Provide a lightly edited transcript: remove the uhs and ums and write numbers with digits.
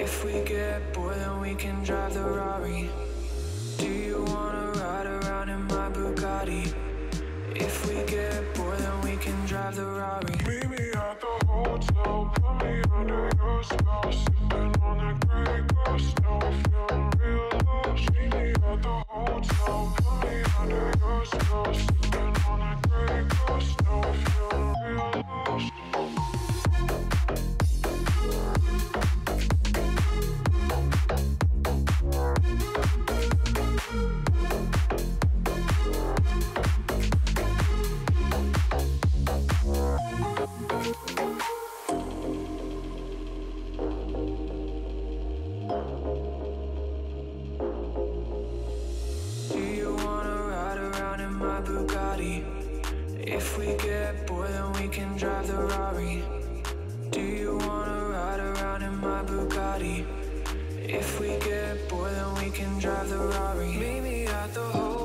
If we get bored, then we can drive the Rari. Do you wanna ride around in my Bugatti? If we get bored, then we can drive the Rari. Meet me at the hotel, put me under your spell, sipping on that Grey Goose, now I'm feeling real low. Meet me at the hotel, put me under your spell, sipping on that Grey Goose, now I'm feeling real low. If we get bored, then we can drive the Rari. Do you wanna ride around in my Bugatti? If we get bored, then we can drive the Rari. Meet me at the